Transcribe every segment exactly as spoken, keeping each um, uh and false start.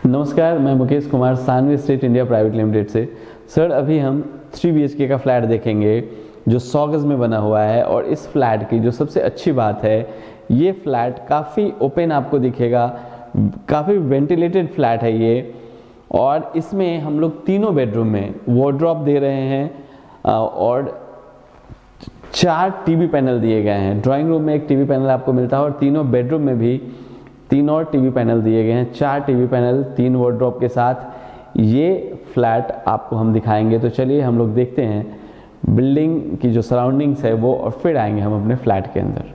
नमस्कार, मैं Mukesh Kumar Sanvi state India private limited से। सर अभी हम थ्री बी एच के का फ्लैट देखेंगे जो सौ गज में बना हुआ है। और इस फ्लैट की जो सबसे अच्छी बात है, ये फ्लैट काफ़ी ओपन आपको दिखेगा, काफ़ी वेंटिलेटेड फ्लैट है ये। और इसमें हम लोग तीनों बेडरूम में वार्डरोब दे रहे हैं और चार टीवी पैनल दिए गए हैं। ड्राइंग रूम में एक टीवी पैनल आपको मिलता है और तीनों बेडरूम में भी तीन और टीवी पैनल दिए गए हैं। चार टीवी पैनल तीन वार्डरोब के साथ ये फ्लैट आपको हम दिखाएंगे। तो चलिए हम लोग देखते हैं बिल्डिंग की जो सराउंडिंग्स है वो, और फिर आएंगे हम अपने फ्लैट के अंदर।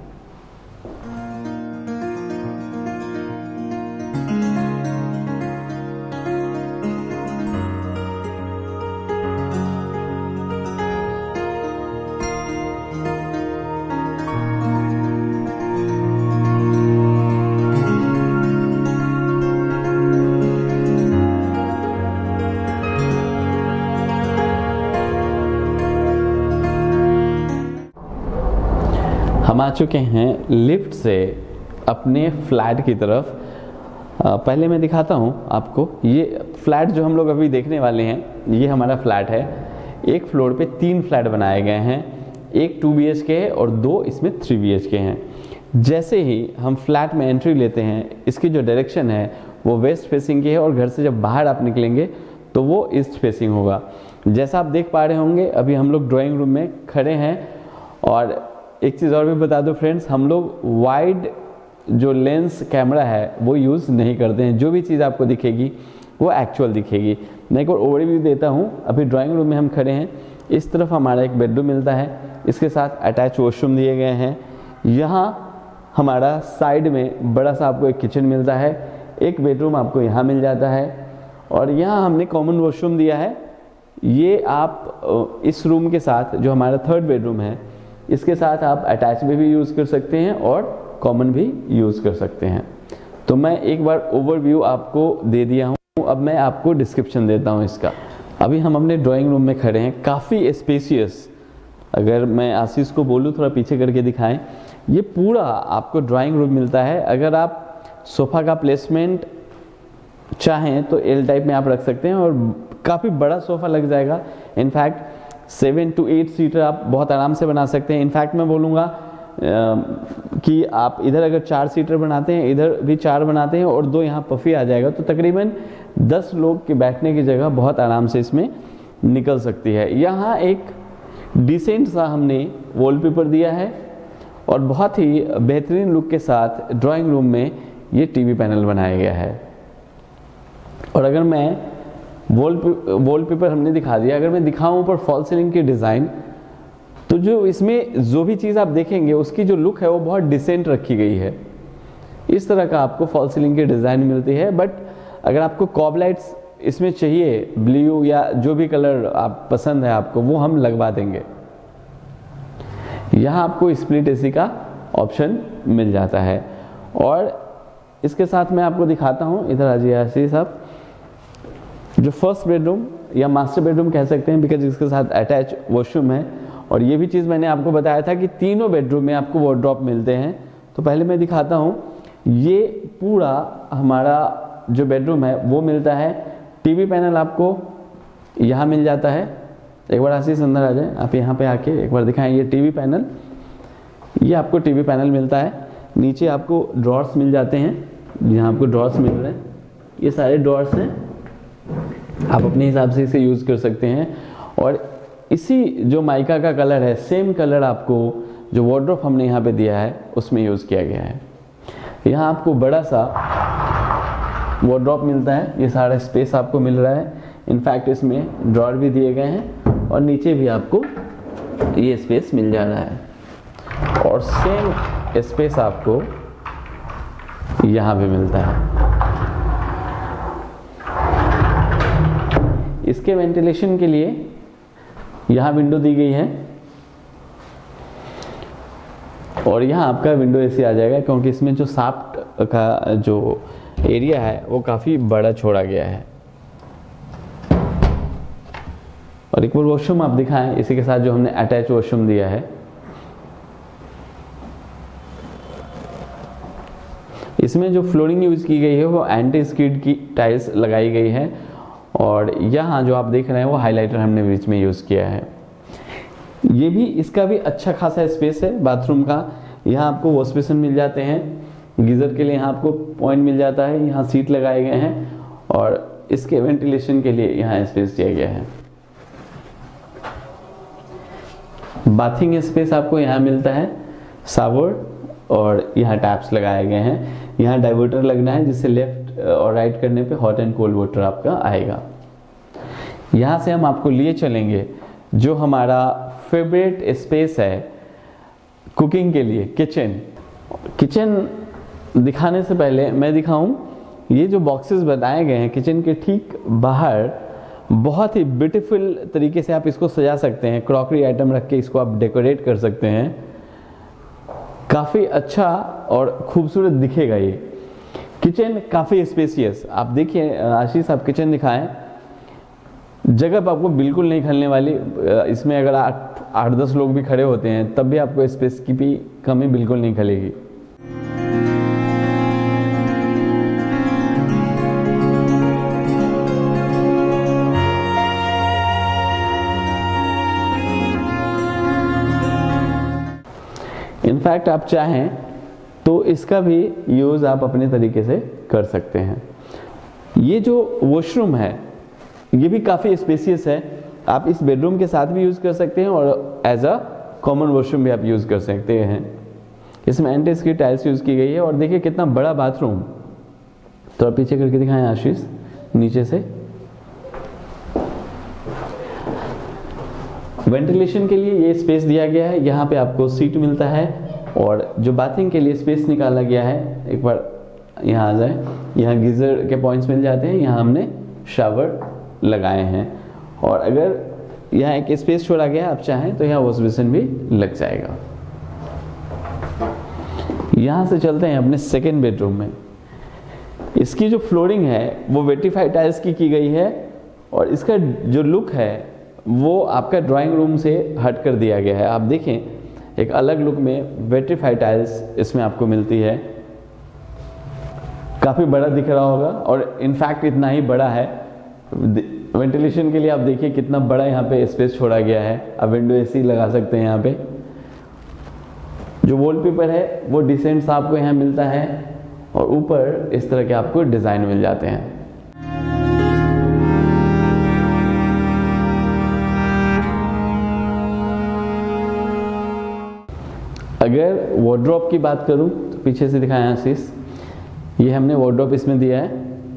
हम आ चुके हैं लिफ्ट से अपने फ्लैट की तरफ। पहले मैं दिखाता हूं आपको ये फ्लैट जो हम लोग अभी देखने वाले हैं। ये हमारा फ्लैट है। एक फ्लोर पे तीन फ्लैट बनाए गए हैं, एक टू बी एच के है और दो इसमें थ्री बी एच के हैं। जैसे ही हम फ्लैट में एंट्री लेते हैं, इसकी जो डायरेक्शन है वो वेस्ट फेसिंग की है और घर से जब बाहर आप निकलेंगे तो वो ईस्ट फेसिंग होगा। जैसा आप देख पा रहे होंगे, अभी हम लोग ड्राइंग रूम में खड़े हैं। और एक चीज़ और भी बता दो फ्रेंड्स, हम लोग वाइड जो लेंस कैमरा है वो यूज़ नहीं करते हैं। जो भी चीज़ आपको दिखेगी वो एक्चुअल दिखेगी। मैं एक और ओवरव्यू देता हूँ। अभी ड्राइंग रूम में हम खड़े हैं। इस तरफ हमारा एक बेडरूम मिलता है, इसके साथ अटैच वॉशरूम दिए गए हैं। यहाँ हमारा साइड में बड़ा सा आपको एक किचन मिलता है, एक बेडरूम आपको यहाँ मिल जाता है। और यहाँ हमने कॉमन वॉशरूम दिया है। ये आप इस रूम के साथ, जो हमारा थर्ड बेडरूम है, इसके साथ आप अटैच में भी यूज़ कर सकते हैं और कॉमन भी यूज़ कर सकते हैं। तो मैं एक बार ओवरव्यू आपको दे दिया हूँ। अब मैं आपको डिस्क्रिप्शन देता हूँ इसका। अभी हम अपने ड्राइंग रूम में खड़े हैं, काफ़ी स्पेसियस। अगर मैं आशीष को बोलूँ थोड़ा पीछे करके दिखाएं, ये पूरा आपको ड्राइंग रूम मिलता है। अगर आप सोफ़ा का प्लेसमेंट चाहें तो एल टाइप में आप रख सकते हैं और काफ़ी बड़ा सोफ़ा लग जाएगा। In fact seven to eight seater आप बहुत आराम से बना सकते हैं। इनफैक्ट मैं बोलूँगा कि आप इधर अगर चार सीटर बनाते हैं, इधर भी चार बनाते हैं और दो यहाँ पफी आ जाएगा, तो तकरीबन दस लोग के बैठने की जगह बहुत आराम से इसमें निकल सकती है। यहाँ एक डिसेंट सा हमने वॉलपेपर दिया है और बहुत ही बेहतरीन लुक के साथ ड्राइंग रूम में ये टीवी पैनल बनाया गया है। और अगर मैं वॉल वॉलपेपर हमने दिखा दिया, अगर मैं दिखाऊं ऊपर फॉल सीलिंग की डिज़ाइन, तो जो इसमें जो भी चीज़ आप देखेंगे उसकी जो लुक है वो बहुत डिसेंट रखी गई है। इस तरह का आपको फॉल सीलिंग की डिज़ाइन मिलती है। बट अगर आपको कॉब लाइट्स इसमें चाहिए, ब्लू या जो भी कलर आप पसंद है आपको, वो हम लगवा देंगे। यहाँ आपको स्प्लिट एसी का ऑप्शन मिल जाता है। और इसके साथ मैं आपको दिखाता हूँ, इधर आ जाइए आशीष साहब, जो फर्स्ट बेडरूम या मास्टर बेडरूम कह सकते हैं, बिकॉज इसके साथ अटैच वॉशरूम है। और ये भी चीज़ मैंने आपको बताया था कि तीनों बेडरूम में आपको वार्डरोब मिलते हैं। तो पहले मैं दिखाता हूँ, ये पूरा हमारा जो बेडरूम है वो मिलता है। टीवी पैनल आपको यहाँ मिल जाता है। एक बार आशीष अंदर आ जाए, आप यहाँ पे आके एक बार दिखाएं। ये टीवी पैनल, ये आपको टीवी पैनल मिलता है। नीचे आपको ड्रॉर्स मिल जाते हैं, यहाँ आपको ड्रॉर्स मिल रहे हैं। ये सारे ड्रॉर्स हैं, आप अपने हिसाब से इसे यूज़ कर सकते हैं। और इसी जो माइका का कलर है, सेम कलर आपको जो वार्डरोब हमने यहाँ पे दिया है उसमें यूज़ किया गया है। यहाँ आपको बड़ा सा वार्डरोब मिलता है, ये सारा स्पेस आपको मिल रहा है। इनफैक्ट इसमें ड्रॉर भी दिए गए हैं और नीचे भी आपको ये स्पेस मिल जा रहा है। और सेम स्पेस आपको यहाँ भी मिलता है। इसके वेंटिलेशन के लिए यहाँ विंडो दी गई है और यहाँ आपका विंडो एसी आ जाएगा, क्योंकि इसमें जो शाफ्ट का जो एरिया है वो काफ़ी बड़ा छोड़ा गया है। और एक बार वॉशरूम आप दिखाएं, इसी के साथ जो हमने अटैच वॉशरूम दिया है। इसमें जो फ्लोरिंग यूज़ की गई है वो एंटी स्किड की टाइल्स लगाई गई है, और यहाँ जो आप देख रहे हैं वो हाइलाइटर हमने बीच में यूज़ किया है। ये भी, इसका भी अच्छा खासा स्पेस है बाथरूम का। यहाँ आपको वॉश बेसिन मिल जाते हैं, गीज़र के लिए यहाँ आपको पॉइंट मिल जाता है, यहाँ सीट लगाए गए हैं, और इसके वेंटिलेशन के लिए यहाँ स्पेस दिया गया है। बाथिंग स्पेस आपको यहाँ मिलता है, शावर, और यहाँ टैप्स लगाए गए हैं। यहाँ डाइवर्टर लगना है जिससे लेफ्ट और राइट करने पे हॉट एंड कोल्ड वाटर आपका आएगा। यहाँ से हम आपको लिए चलेंगे जो हमारा फेवरेट स्पेस है कुकिंग के लिए, किचन। किचन दिखाने से पहले मैं दिखाऊं, ये जो बॉक्सेस बनाए गए हैं किचन के ठीक बाहर, बहुत ही ब्यूटीफुल तरीके से आप इसको सजा सकते हैं। क्रॉकरी आइटम रख के इसको आप डेकोरेट कर सकते हैं, काफ़ी अच्छा और खूबसूरत दिखेगा। ये किचन काफ़ी स्पेसियस, आप देखिए आशीष, आप किचन दिखाएं, जगह आपको बिल्कुल नहीं खलने वाली। इसमें अगर आठ आठ दस लोग भी खड़े होते हैं तब भी आपको स्पेस की भी कमी बिल्कुल नहीं खलेगी। इनफैक्ट आप चाहें तो इसका भी यूज़ आप अपने तरीके से कर सकते हैं। ये जो वॉशरूम है ये भी काफ़ी स्पेसियस है, आप इस बेडरूम के साथ भी यूज़ कर सकते हैं और एज अ कॉमन वॉशरूम भी आप यूज़ कर सकते हैं। इसमें एंटी स्किड टाइल्स यूज़ की गई है, और देखिए कितना बड़ा बाथरूम। तो आप पीछे करके दिखाएं आशीष, नीचे से। वेंटिलेशन के लिए ये स्पेस दिया गया है, यहाँ पे आपको सीट मिलता है, और जो बाथिंग के लिए स्पेस निकाला गया है, एक बार यहाँ आ जाए, यहाँ गीज़र के पॉइंट्स मिल जाते हैं, यहाँ हमने शावर लगाए हैं, और अगर यहाँ एक स्पेस छोड़ा गया आप चाहें तो यहाँ वॉश बेसिन भी लग जाएगा। यहाँ से चलते हैं अपने सेकेंड बेडरूम में। इसकी जो फ्लोरिंग है वो वेट्रीफाइड टाइल्स की की गई है, और इसका जो लुक है वो आपका ड्राइंग रूम से हट कर दिया गया है। आप देखें एक अलग लुक में वेट्रीफाइड टाइल्स इसमें आपको मिलती है, काफ़ी बड़ा दिख रहा होगा, और इनफैक्ट इतना ही बड़ा है। वेंटिलेशन के लिए आप देखिए कितना बड़ा यहाँ पे स्पेस छोड़ा गया है। आप विंडो एसी लगा सकते हैं यहाँ पे। जो वॉलपेपर है वो डिसेंट्स आपको यहाँ मिलता है, और ऊपर इस तरह के आपको डिज़ाइन मिल जाते हैं। अगर वार्डरोब की बात करूं तो पीछे से दिखाएं आशीष, ये हमने वार्डरोब इसमें दिया है।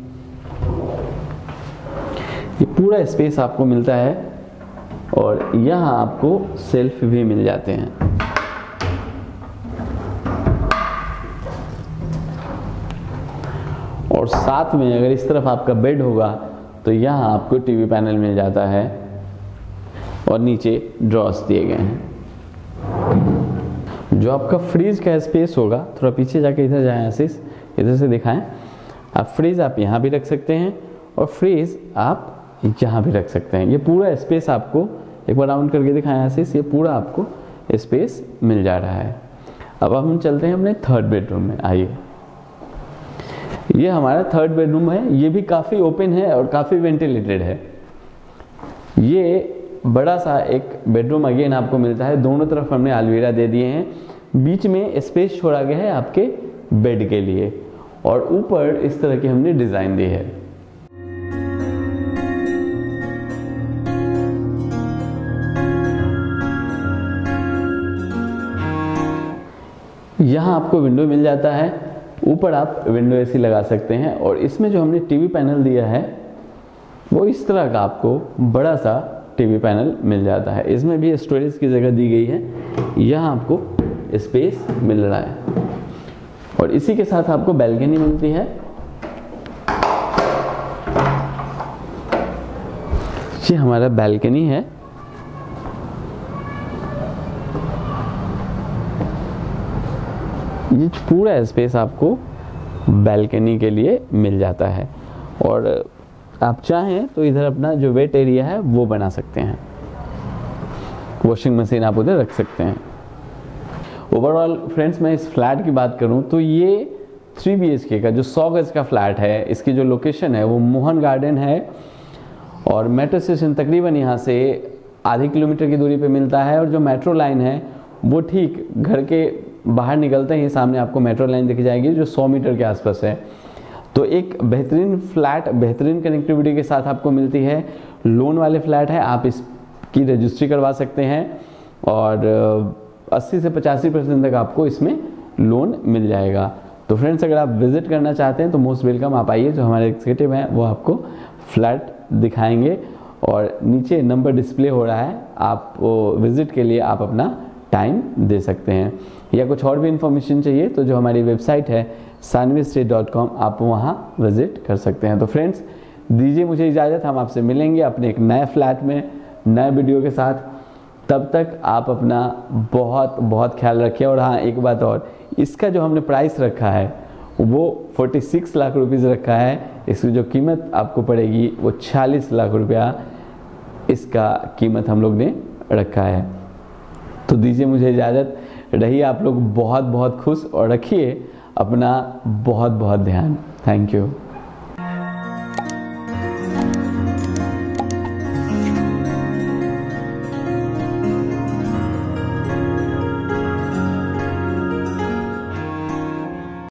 ये पूरा स्पेस आपको मिलता है, और यहाँ आपको सेल्फ भी मिल जाते हैं। और साथ में अगर इस तरफ आपका बेड होगा तो यहाँ आपको टीवी पैनल मिल जाता है, और नीचे ड्रॉर्स दिए गए हैं। जो आपका फ्रीज का स्पेस होगा, थोड़ा पीछे जाके इधर जाएं आशीष, इधर से दिखाएं। आप फ्रीज आप यहाँ भी रख सकते हैं, और फ्रीज आप यहाँ भी रख सकते हैं। ये पूरा स्पेस आपको, एक बार राउंड करके दिखाएं आशीष, ये पूरा आपको स्पेस मिल जा रहा है। अब हम चलते हैं अपने थर्ड बेडरूम में। आइए, ये हमारा थर्ड बेडरूम है। ये भी काफ़ी ओपन है और काफ़ी वेंटिलेटेड है। ये बड़ा सा एक बेडरूम अगेन आपको मिलता है। दोनों तरफ हमने अलमीरा दे दिए हैं, बीच में स्पेस छोड़ा गया है आपके बेड के लिए, और ऊपर इस तरह की हमने डिज़ाइन दी है। यहाँ आपको विंडो मिल जाता है, ऊपर आप विंडो एसी लगा सकते हैं, और इसमें जो हमने टीवी पैनल दिया है वो इस तरह का आपको बड़ा सा टीवी पैनल मिल जाता है। इसमें भी स्टोरेज की जगह दी गई है, यहाँ आपको स्पेस मिल रहा है, और इसी के साथ आपको बैल्कनी मिलती है। ये हमारा बैल्कनी है। ये पूरा स्पेस आपको बैल्कनी के लिए मिल जाता है, और आप चाहें तो इधर अपना जो वेट एरिया है वो बना सकते हैं। वॉशिंग मशीन आप उधर रख सकते हैं। ओवरऑल फ्रेंड्स, मैं इस फ्लैट की बात करूं तो ये थ्री बी एच के का जो सौ गज का फ्लैट है, इसकी जो लोकेशन है वो मोहन गार्डन है और मेट्रो स्टेशन तकरीबन यहाँ से आधी किलोमीटर की दूरी पे मिलता है। और जो मेट्रो लाइन है वो ठीक घर के बाहर निकलते ही सामने आपको मेट्रो लाइन दिख जाएगी जो सौ मीटर के आसपास है। तो एक बेहतरीन फ्लैट, बेहतरीन कनेक्टिविटी के साथ आपको मिलती है। लोन वाले फ्लैट है, आप इसकी रजिस्ट्री करवा सकते हैं और अस्सी से पचासी परसेंट तक आपको इसमें लोन मिल जाएगा। तो फ्रेंड्स, अगर आप विजिट करना चाहते हैं तो मोस्ट वेलकम, आप आइए। जो हमारे एग्जीक्यूटिव हैं वो आपको फ्लैट दिखाएंगे और नीचे नंबर डिस्प्ले हो रहा है, आप विजिट के लिए आप अपना टाइम दे सकते हैं। या कुछ और भी इन्फॉर्मेशन चाहिए तो जो हमारी वेबसाइट है सानवी स्टेट डॉट कॉम, आप वहाँ विजिट कर सकते हैं। तो फ्रेंड्स, दीजिए मुझे इजाज़त, हम आपसे मिलेंगे अपने एक नए फ्लैट में नए वीडियो के साथ। तब तक आप अपना बहुत बहुत ख्याल रखिए। और हाँ, एक बात और, इसका जो हमने प्राइस रखा है वो छियालीस लाख रुपीज़ रखा है। इसकी जो कीमत आपको पड़ेगी वो छियालीस लाख रुपया इसका कीमत हम लोग ने रखा है। तो दीजिए मुझे इजाज़त, रहिए आप लोग बहुत बहुत खुश और रखिए अपना बहुत बहुत ध्यान। Thank you.